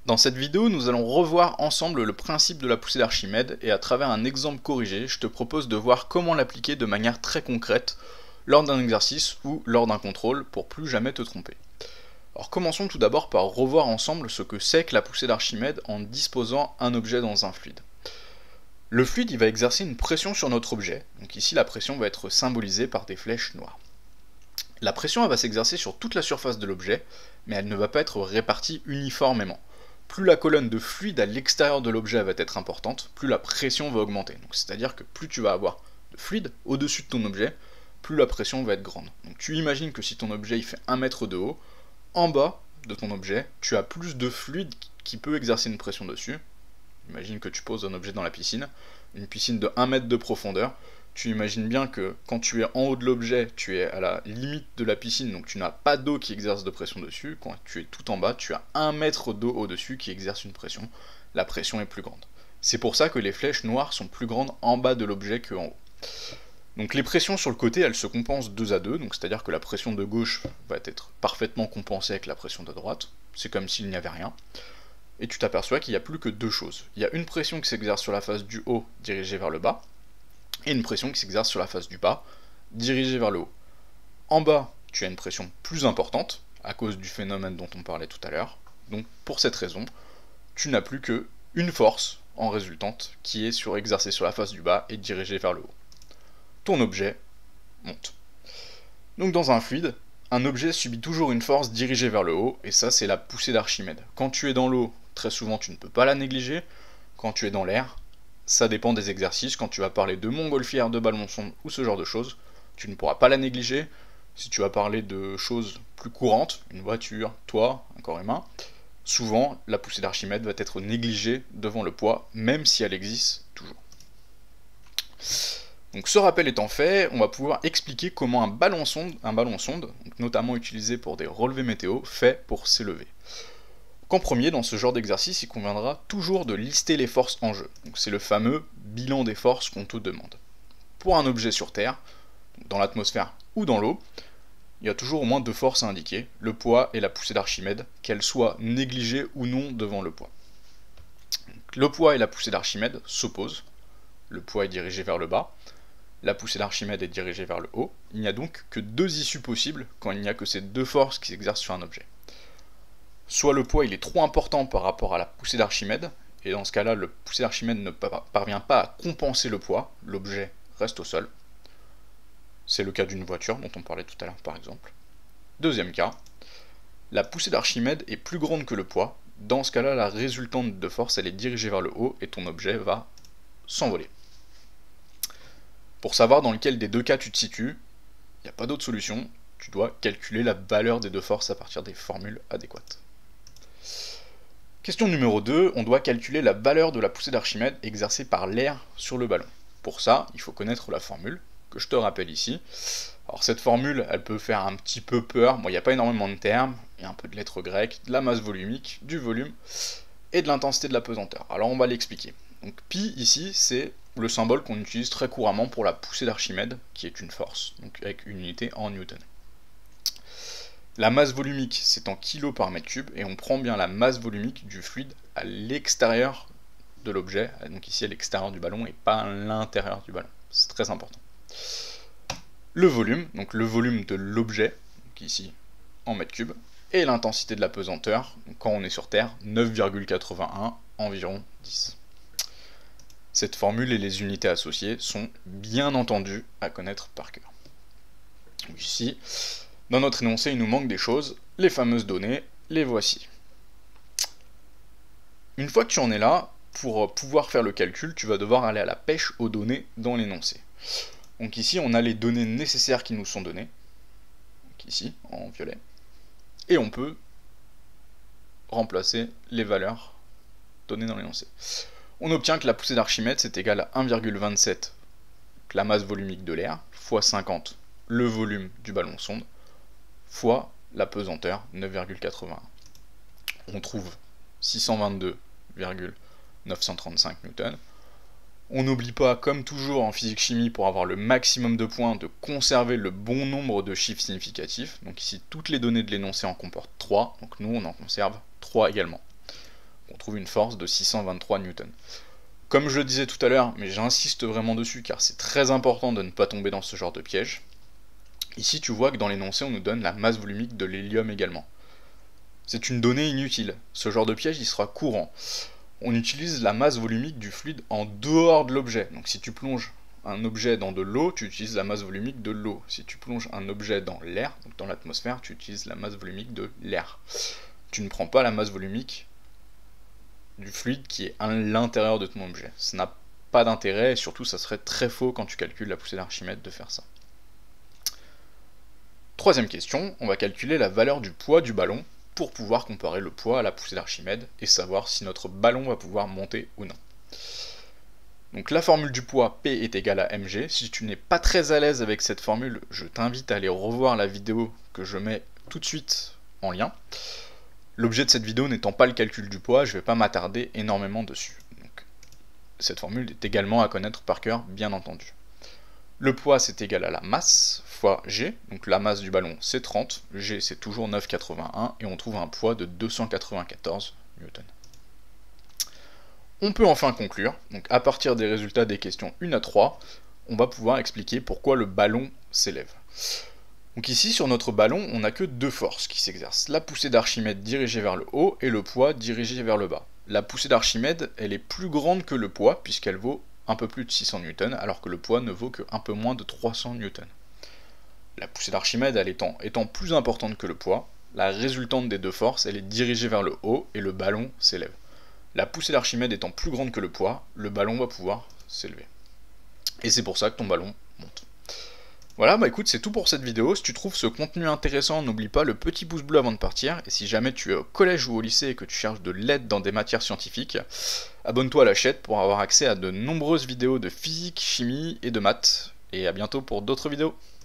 Dans cette vidéo, nous allons revoir ensemble le principe de la poussée d'Archimède et à travers un exemple corrigé, je te propose de voir comment l'appliquer de manière très concrète lors d'un exercice ou lors d'un contrôle pour plus jamais te tromper. Alors commençons tout d'abord par revoir ensemble ce que c'est que la poussée d'Archimède en disposant un objet dans un fluide. Le fluide il va exercer une pression sur notre objet, donc ici la pression va être symbolisée par des flèches noires. La pression elle va s'exercer sur toute la surface de l'objet, mais elle ne va pas être répartie uniformément. Plus la colonne de fluide à l'extérieur de l'objet va être importante, plus la pression va augmenter. Donc c'est-à-dire que plus tu vas avoir de fluide au-dessus de ton objet, plus la pression va être grande. Donc tu imagines que si ton objet il fait 1 mètre de haut, en bas de ton objet, tu as plus de fluide qui peut exercer une pression dessus. Imagine que tu poses un objet dans la piscine, une piscine de 1 mètre de profondeur. Tu imagines bien que quand tu es en haut de l'objet, tu es à la limite de la piscine, donc tu n'as pas d'eau qui exerce de pression dessus. Quand tu es tout en bas, tu as 1 mètre d'eau au-dessus qui exerce une pression. La pression est plus grande. C'est pour ça que les flèches noires sont plus grandes en bas de l'objet qu'en haut. Donc les pressions sur le côté, elles se compensent 2 à 2, donc c'est-à-dire que la pression de gauche va être parfaitement compensée avec la pression de droite. C'est comme s'il n'y avait rien. Et tu t'aperçois qu'il n'y a plus que deux choses. Il y a une pression qui s'exerce sur la face du haut, dirigée vers le bas, et une pression qui s'exerce sur la face du bas, dirigée vers le haut. En bas, tu as une pression plus importante, à cause du phénomène dont on parlait tout à l'heure. Donc pour cette raison, tu n'as plus qu'une force en résultante qui est exercée sur la face du bas et dirigée vers le haut. Ton objet monte. Donc dans un fluide, un objet subit toujours une force dirigée vers le haut, et ça c'est la poussée d'Archimède. Quand tu es dans l'eau, très souvent tu ne peux pas la négliger. Quand tu es dans l'air, ça dépend des exercices. Quand tu vas parler de montgolfière, de ballon sonde ou ce genre de choses, tu ne pourras pas la négliger. Si tu vas parler de choses plus courantes, une voiture, toi, un corps humain, souvent la poussée d'Archimède va être négligée devant le poids, même si elle existe toujours. Donc ce rappel étant fait, on va pouvoir expliquer comment un ballon sonde, notamment utilisé pour des relevés météo, fait pour s'élever. En premier, dans ce genre d'exercice, il conviendra toujours de lister les forces en jeu. C'est le fameux bilan des forces qu'on te demande. Pour un objet sur Terre, dans l'atmosphère ou dans l'eau, il y a toujours au moins 2 forces à indiquer, le poids et la poussée d'Archimède, qu'elles soient négligées ou non devant le poids. Le poids et la poussée d'Archimède s'opposent, le poids est dirigé vers le bas, la poussée d'Archimède est dirigée vers le haut. Il n'y a donc que 2 issues possibles quand il n'y a que ces 2 forces qui s'exercent sur un objet. Soit le poids il est trop important par rapport à la poussée d'Archimède, et dans ce cas-là, la poussée d'Archimède ne parvient pas à compenser le poids, l'objet reste au sol. C'est le cas d'une voiture dont on parlait tout à l'heure par exemple. Deuxième cas, la poussée d'Archimède est plus grande que le poids. Dans ce cas-là, la résultante de force elle est dirigée vers le haut et ton objet va s'envoler. Pour savoir dans lequel des 2 cas tu te situes, il n'y a pas d'autre solution, tu dois calculer la valeur des 2 forces à partir des formules adéquates. Question numéro 2, on doit calculer la valeur de la poussée d'Archimède exercée par l'air sur le ballon. Pour ça, il faut connaître la formule, que je te rappelle ici. Alors cette formule, elle peut faire un petit peu peur, bon, il n'y a pas énormément de termes, il y a un peu de lettres grecques, de la masse volumique, du volume, et de l'intensité de la pesanteur. Alors on va l'expliquer. Donc pi ici, c'est le symbole qu'on utilise très couramment pour la poussée d'Archimède, qui est une force, donc avec une unité en newton. La masse volumique, c'est en kg par mètre cube, et on prend bien la masse volumique du fluide à l'extérieur de l'objet, donc ici à l'extérieur du ballon et pas à l'intérieur du ballon. C'est très important. Le volume, donc le volume de l'objet, donc ici en mètre cube, et l'intensité de la pesanteur, donc quand on est sur Terre, 9,81, environ 10. Cette formule et les unités associées sont bien entendu à connaître par cœur. Donc ici, dans notre énoncé, il nous manque des choses, les fameuses données, les voici. Une fois que tu en es là, pour pouvoir faire le calcul, tu vas devoir aller à la pêche aux données dans l'énoncé. Donc ici, on a les données nécessaires qui nous sont données, donc ici, en violet, et on peut remplacer les valeurs données dans l'énoncé. On obtient que la poussée d'Archimède c'est égal à 1,27, la masse volumique de l'air, fois 50, le volume du ballon sonde, fois la pesanteur, 9,81. On trouve 622,935 newtons. On n'oublie pas, comme toujours en physique-chimie, pour avoir le maximum de points, de conserver le bon nombre de chiffres significatifs. Donc ici, toutes les données de l'énoncé en comportent 3, donc nous on en conserve 3 également. on trouve une force de 623 newtons. Comme je le disais tout à l'heure, mais j'insiste vraiment dessus car c'est très important de ne pas tomber dans ce genre de piège. Ici tu vois que dans l'énoncé on nous donne la masse volumique de l'hélium également. C'est une donnée inutile, ce genre de piège il sera courant. On utilise la masse volumique du fluide en dehors de l'objet. Donc si tu plonges un objet dans de l'eau, tu utilises la masse volumique de l'eau. Si tu plonges un objet dans l'air, donc dans l'atmosphère, tu utilises la masse volumique de l'air. Tu ne prends pas la masse volumique du fluide qui est à l'intérieur de ton objet. Ça n'a pas d'intérêt et surtout ça serait très faux quand tu calcules la poussée d'Archimède de faire ça. Troisième question, on va calculer la valeur du poids du ballon pour pouvoir comparer le poids à la poussée d'Archimède et savoir si notre ballon va pouvoir monter ou non. Donc la formule du poids P est égale à mg. Si tu n'es pas très à l'aise avec cette formule, je t'invite à aller revoir la vidéo que je mets tout de suite en lien. L'objet de cette vidéo n'étant pas le calcul du poids, je ne vais pas m'attarder énormément dessus. Donc, cette formule est également à connaître par cœur, bien entendu. Le poids c'est égal à la masse fois g, donc la masse du ballon c'est 30, g c'est toujours 9,81 et on trouve un poids de 294 newtons. On peut enfin conclure, donc à partir des résultats des questions 1 à 3, on va pouvoir expliquer pourquoi le ballon s'élève. Donc ici sur notre ballon, on n'a que deux forces qui s'exercent, la poussée d'Archimède dirigée vers le haut et le poids dirigé vers le bas. La poussée d'Archimède, elle est plus grande que le poids puisqu'elle vaut un peu plus de 600 newtons, alors que le poids ne vaut que un peu moins de 300 newtons. La poussée d'Archimède, elle étant plus importante que le poids, la résultante des deux forces, elle est dirigée vers le haut et le ballon s'élève. La poussée d'Archimède étant plus grande que le poids, le ballon va pouvoir s'élever. Et c'est pour ça que ton ballon monte. Voilà, bah écoute, c'est tout pour cette vidéo. Si tu trouves ce contenu intéressant, n'oublie pas le petit pouce bleu avant de partir. Et si jamais tu es au collège ou au lycée et que tu cherches de l'aide dans des matières scientifiques, abonne-toi à la chaîne pour avoir accès à de nombreuses vidéos de physique, chimie et de maths. Et à bientôt pour d'autres vidéos.